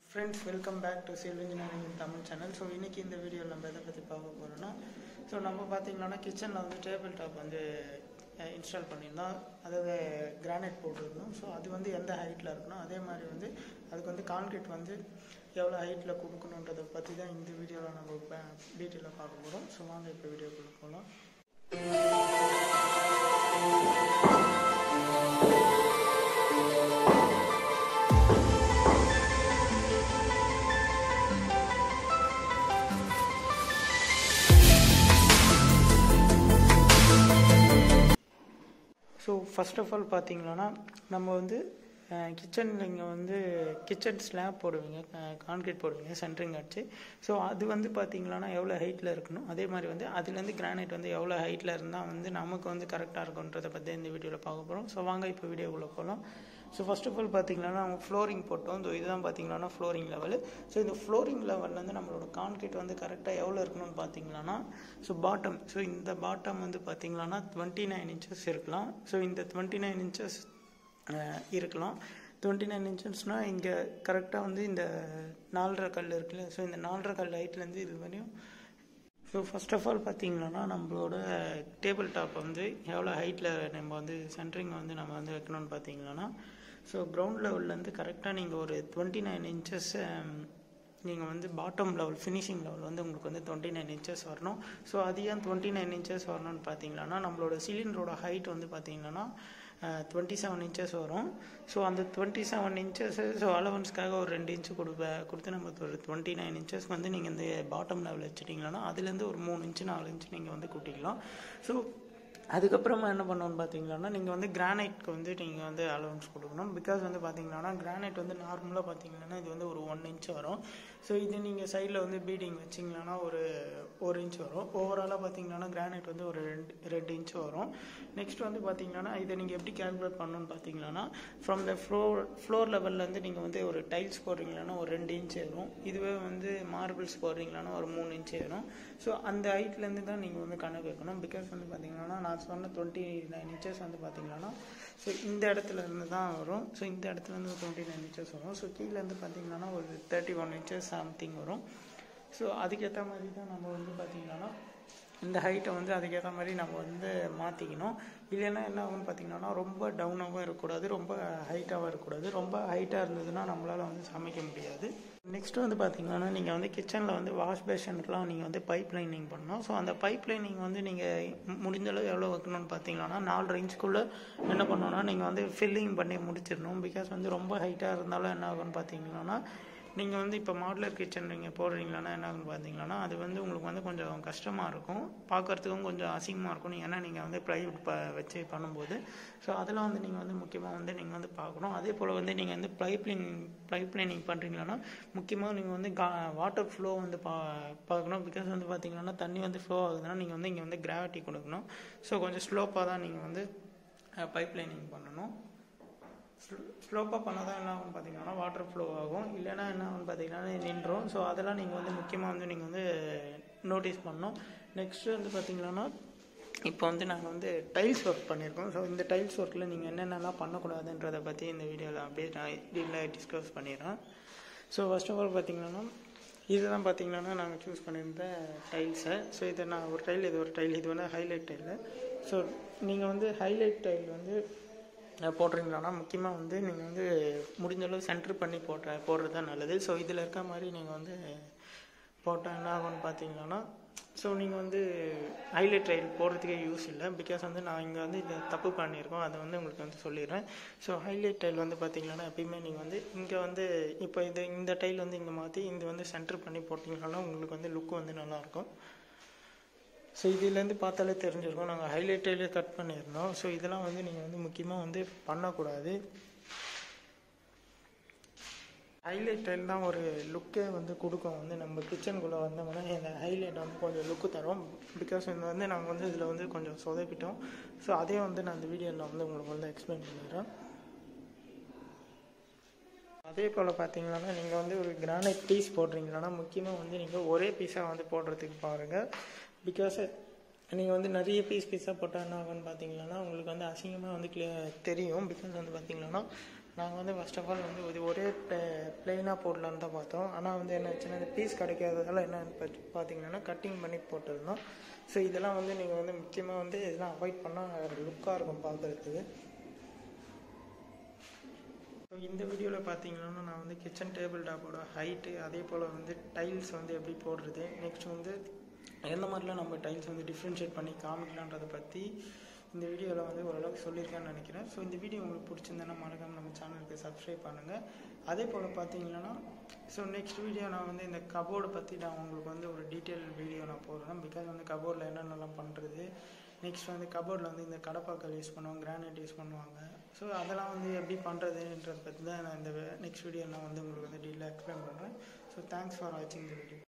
Friends, welcome back to Civil Engineering in Tamil channel. So இன்னைக்கு இந்த வீடியோல நம்ம எதை பத்தி பார்க்க போறோம்னா நம்ம பாத்தீங்கன்னா கிச்சன்ல வந்து டேபிள் டாப் வந்து இன்ஸ்டால் பண்ணிருந்தோம். அதாவது கிரானைட் போட்டுருந்தோம். ஸோ அது வந்து எந்த ஹைட்ல இருக்கணும், அதே மாதிரி வந்து அதுக்கு வந்து கான்கிரீட் வந்து எவ்வளோ ஹைட்ல கொடுக்கணுன்றதை பற்றி தான் இந்த வீடியோவில் நம்ம டீட்டெயிலாக பார்க்க போகிறோம். ஸோ வாங்க இப்போ வீடியோக்குள்ள போகலாம். ஸோ ஃபர்ஸ்ட் ஆஃப் ஆல் பார்த்தீங்கன்னா நம்ம வந்து கிச்சனில் இங்கே வந்து கிச்சன் ஸ்லாப் போடுவீங்க, கான்கிரீட் போடுவீங்க சென்ட்ரிங் அடிச்சு. ஸோ அது வந்து பார்த்தீங்கன்னா எவ்வளோ ஹைட்டில் இருக்கணும், அதே மாதிரி வந்து அதுலேருந்து கிரானைட் வந்து எவ்வளோ ஹைட்டில் இருந்தால் வந்து நமக்கு வந்து கரெக்டாக இருக்குன்றதை பற்றி இந்த வீடியோவில் பார்க்க போகிறோம். ஸோ வாங்க இப்போ வீடியோக்குள்ளே போகலாம். ஸோ ஃபர்ஸ்ட் ஆஃப் ஆல் பார்த்தீங்கன்னா நம்ம ஃப்ளோரிங் போட்டோம். ஸோ இதுதான் பார்த்தீங்கன்னா ஃப்ளோரிங் லெவலு. ஸோ இந்த ஃப்ளோரிங் லெவல்லேருந்து நம்மளோட கான்கிரீட் வந்து கரெக்டாக எவ்வளோ இருக்கணும்னு பார்த்தீங்கன்னா ஸோ இந்த பாட்டம் வந்து பார்த்தீங்கன்னா 29 inches இருக்கலாம். ஸோ இந்த 29 inches இருக்கலாம். 29 inchesனால் இங்கே கரெக்டாக வந்து இந்த 4.5 கல் இருக்குல்ல, ஸோ இந்த 4.5 கல் ஹைட்லேருந்து இது வரையும். ஸோ ஃபர்ஸ்ட் ஆஃப் ஆல் பார்த்தீங்கன்னா நம்மளோட டேபிள் டாப் வந்து எவ்வளோ ஹைட்டில் நம்ம வந்து சென்ட்ரிங் வந்து நம்ம வந்து வைக்கணும்னு பார்த்தீங்கன்னா ஸோ கிரவுண்ட் லெவல்லேருந்து கரெக்டாக நீங்கள் ஒரு 29 inches நீங்கள் வந்து பாட்டம் லெவல் ஃபினிஷிங் லெவல் வந்து உங்களுக்கு வந்து 29 inches வரணும். ஸோ அது ஏன் 29 inches வரணும்னு பார்த்தீங்கன்னா நம்மளோட சிலிண்டரோட ஹைட் வந்து பார்த்தீங்கன்னா 27 inches வரும். ஸோ அந்த 27 inches ஸோ அலவன்ஸ்க்காக ஒரு 2 inch கொடுத்து நம்ம ஒரு 29 inches வந்து நீங்கள் இந்த பாட்டம் லெவல் வச்சுட்டிங்கன்னா அதுலேருந்து ஒரு 3 inch 4 inch நீங்கள் வந்து கூட்டிக்கலாம். ஸோ அதுக்கப்புறமா என்ன பண்ணணும்னு பார்த்தீங்கன்னா நீங்கள் வந்து கிரானைட்க்கு வந்து நீங்கள் வந்து அலவன்ஸ் கொடுக்கணும். பிகாஸ் வந்து பார்த்தீங்கன்னா கிரானைட் வந்து நார்மலாக பார்த்தீங்கன்னா இது வந்து ஒரு 1 inch வரும். ஸோ இது நீங்கள் சைடில் வந்து பீடிங் வச்சிங்கன்னா ஒரு 1 inch வரும். ஓவராலாக பார்த்தீங்கன்னா கிரானைட் வந்து ஒரு 2 inch வரும். நெக்ஸ்ட் வந்து பார்த்தீங்கன்னா இதை நீங்கள் எப்படி கேல்குலேட் பண்ணணும்னு பார்த்தீங்கன்னா ஃப்ரம் த ஃப்ளோர் லெவல்லேருந்து நீங்கள் வந்து ஒரு டைல்ஸ் போடுறீங்களான்னா ஒரு 2 inch வரும். இதுவே வந்து மார்பிள்ஸ் போடுறீங்களான்னா ஒரு 3 inch வரும். ஸோ அந்த ஹைட்லேருந்து தான் நீங்கள் வந்து கணக்கு வைக்கணும். பிகாஸ் வந்து பார்த்தீங்கன்னா நான் சொன்ன 29 inches வந்து பார்த்தீங்கன்னா ஸோ இந்த இடத்துல இருந்து தான் வரும். ஸோ இந்த இடத்துல இருந்து 29 inches வரும். ஸோ கீழேருந்து பார்த்தீங்கன்னா ஒரு 31 inches சம்திங் வரும். ஸோ அதுக்கேற்ற மாதிரி தான் நம்ம வந்து பார்த்தீங்கன்னா இந்த ஹைட்டை வந்து அதுக்கேற்ற மாதிரி நம்ம வந்து மாற்றிக்கணும். இல்லைன்னா என்ன ஆகும்னு பார்த்தீங்கன்னா ரொம்ப டவுனாகவும் இருக்கக்கூடாது, ரொம்ப ஹைட்டாகவும் இருக்கக்கூடாது. ரொம்ப ஹைட்டாக இருந்ததுன்னா நம்மளால் வந்து சமைக்க முடியாது. நெக்ஸ்ட்டு வந்து பார்த்தீங்கன்னா நீங்கள் வந்து கிச்சனில் வந்து வாஷ் பேஷனுக்குலாம் நீங்கள் வந்து பைப் லைனிங் பண்ணணும். ஸோ அந்த பைப் லைனிங் வந்து நீங்கள் முடிஞ்சளவு எவ்வளோ வைக்கணும்னு பார்த்தீங்கன்னா 4.5 inchக்குள்ளே என்ன பண்ணணும்னா நீங்கள் வந்து ஃபில்லிங் பண்ணி முடிச்சிடணும். பிகாஸ் வந்து ரொம்ப ஹைட்டாக இருந்தாலும் என்ன ஆகும்னு பார்த்தீங்கன்னா நீங்கள் வந்து இப்போ மாடுலர் கிச்சன் நீங்கள் போடுறீங்களான்னா என்ன ஆகுன்னு பார்த்தீங்கன்னா அது வந்து உங்களுக்கு வந்து கொஞ்சம் கஷ்டமாக இருக்கும், பார்க்குறதுக்கும் கொஞ்சம் அசிங்கமாக இருக்கும். ஏன்னா நீங்கள் வந்து ப்ளைவுட் வச்சு பண்ணும்போது ஸோ அதெல்லாம் வந்து நீங்கள் வந்து முக்கியமாக வந்து நீங்கள் வந்து பார்க்கணும். அதே போல் வந்து நீங்கள் வந்து பைப் லைனிங் பண்ணுறீங்களான்னா முக்கியமாக நீங்கள் வந்து வாட்டர் ஃப்ளோ வந்து பார்க்கணும். பிகாஸ் வந்து பார்த்தீங்கன்னா தண்ணி வந்து ஃப்ளோ ஆகுதுன்னா நீங்கள் வந்து இங்கே வந்து கிராவிட்டி கொடுக்கணும். ஸோ கொஞ்சம் ஸ்லோப்பாக தான் நீங்கள் வந்து பைப் லைனிங் பண்ணணும். ஸ்லோப்பாக பண்ணால் தான் என்ன ஆகும்னு பார்த்தீங்கன்னா வாட்டர் ஃப்ளோ ஆகும், இல்லைன்னா என்ன ஆகும்னு பார்த்தீங்கன்னா நின்றும். ஸோ அதெல்லாம் நீங்கள் வந்து முக்கியமாக வந்து நீங்கள் வந்து நோட்டீஸ் பண்ணணும். நெக்ஸ்ட்டு வந்து பார்த்தீங்கன்னா இப்போ வந்து நாங்கள் வந்து டைல்ஸ் ஒர்க் பண்ணியிருக்கோம். ஸோ இந்த டைல்ஸ் ஒர்க்கில் நீங்கள் என்னென்னலாம் பண்ணக்கூடாதுன்றதை பற்றி இந்த வீடியோவில் அப்படியே நான் டீட்டெயிலாக டிஸ்கஸ் பண்ணிடுறேன். ஸோ ஃபர்ஸ்ட் ஆஃப் ஆல் பார்த்தீங்கன்னா இதுதான் பார்த்தீங்கன்னா நாங்கள் சூஸ் பண்ணியிருந்த டைல்ஸை. ஸோ இதை நான் ஒரு டைல், இது ஒரு டைல், இது வந்து ஹைலைட் டைலு. ஸோ நீங்கள் வந்து ஹைலைட் டைல் வந்து போடுறீங்களான்னா முக்கியமாக வந்து நீங்கள் வந்து முடிஞ்சளவு சென்டர் பண்ணி போடுறது தான் நல்லது. ஸோ இதில் இருக்க மாதிரி நீங்கள் வந்து போட்டால் என்ன ஆகும்னு பார்த்தீங்கன்னா ஸோ நீங்கள் வந்து ஹைலைட் டைல் போடுறதுக்கே யூஸ் இல்லை. பிகாஸ் வந்து நான் இங்கே வந்து இதை தப்பு பண்ணியிருக்கோம், அதை வந்து உங்களுக்கு வந்து சொல்லிடுறேன். ஸோ ஹைலைட் டைல் வந்து பார்த்தீங்கன்னா எப்பயுமே நீங்கள் வந்து இங்கே வந்து இப்போ இந்த டைல் வந்து இங்கே மாற்றி இது வந்து சென்டர் பண்ணி போட்டிங்கன்னா உங்களுக்கு வந்து லுக் வந்து நல்லாயிருக்கும். ஸோ இதுலேருந்து பார்த்தாலே தெரிஞ்சிருக்கும் நாங்கள் ஹைலைட் டைலே கட் பண்ணியிருந்தோம். ஸோ இதெல்லாம் வந்து நீங்கள் வந்து முக்கியமாக வந்து பண்ணக்கூடாது. ஹைலைட் டைல் தான் ஒரு லுக்கே வந்து கொடுக்கும். வந்து நம்ம கிச்சனுக்குள்ளே வந்தோம்னா இந்த ஹைலைட் வந்து கொஞ்சம் லுக்கு தரும். பிகாஸ் இது வந்து நாங்கள் வந்து இதில் வந்து கொஞ்சம் சொதப்பிட்டோம். ஸோ அதே வந்து நான் இந்த வீடியோவில் வந்து உங்களுக்கு வந்து எக்ஸ்பிளைன் பண்ணிடுறேன். அதே போல் பார்த்தீங்கன்னா நீங்கள் வந்து ஒரு கிரானைட் பீஸ் போடுறீங்கன்னா முக்கியமாக வந்து நீங்கள் ஒரே பீஸாக வந்து போடுறதுக்கு பாருங்கள். பிகாஸ் நீங்கள் வந்து நிறைய பீஸாக போட்டால் என்ன ஆகும்னு பார்த்தீங்கன்னா உங்களுக்கு வந்து அசிங்கமாக வந்து தெரியும். பிகாஸ் வந்து பார்த்தீங்கன்னா நாங்கள் வந்து ஃபர்ஸ்ட் ஆஃப் ஆல் வந்து இது ஒரே பிளெயினாக போடலான்னு தான் பார்த்தோம். ஆனால் வந்து என்ன ஆச்சுன்னா இந்த பீஸ் கிடைக்காததால் என்னன்னு பார்த்தீங்கன்னா கட்டிங் பண்ணி போட்டிருந்தோம். ஸோ இதெல்லாம் வந்து நீங்கள் வந்து முக்கியமாக வந்து இதெல்லாம் அவாய்ட் பண்ணால் லுக்காக இருக்கும் பார்க்குறதுக்கு. ஸோ இந்த வீடியோவில் பார்த்தீங்கன்னா நான் வந்து கிச்சன் டேபிள் டாப்போட ஹைட்டு, அதே போல் வந்து டைல்ஸ் வந்து எப்படி போடுறது, நெக்ஸ்ட் வந்து எந்த மாதிரிலாம் நம்ம டைல்ஸ் வந்து டிஃப்ரென்ஷியேட் பண்ணி காமிக்கலான்றதை பற்றி இந்த வீடியோவில் வந்து ஓரளவுக்கு சொல்லியிருக்கேன்னு நினைக்கிறேன். ஸோ இந்த வீடியோ உங்களுக்கு பிடிச்சிருந்தேன்னா மறக்காம நம்ம சேனலுக்கு சப்ஸ்கிரைப் பண்ணுங்கள். அதே போல் பார்த்தீங்கன்னா ஸோ நெக்ஸ்ட் வீடியோ நான் வந்து இந்த கபோர்டை பற்றி நான் உங்களுக்கு வந்து ஒரு டீட்டெயில் வீடியோ நான் போடுறேன். பிகாஸ் வந்து கபோர்டில் என்னென்னலாம் பண்ணுறது, நெக்ஸ்ட் வந்து கபோர்டில் வந்து இந்த கடப்பாக்கல் யூஸ் பண்ணுவாங்க, கிரானைட் யூஸ் பண்ணுவாங்க. ஸோ அதெல்லாம் வந்து எப்படி பண்ணுறதுன்றதை பற்றி தான் நான் இந்த நெக்ஸ்ட் வீடியோ நான் வந்து உங்களுக்கு வந்து டீட்டெயிலாக எக்ஸ்பிளைன் பண்ணுறேன். ஸோ தேங்க்ஸ் ஃபார் வாட்சிங் தி வீடியோ.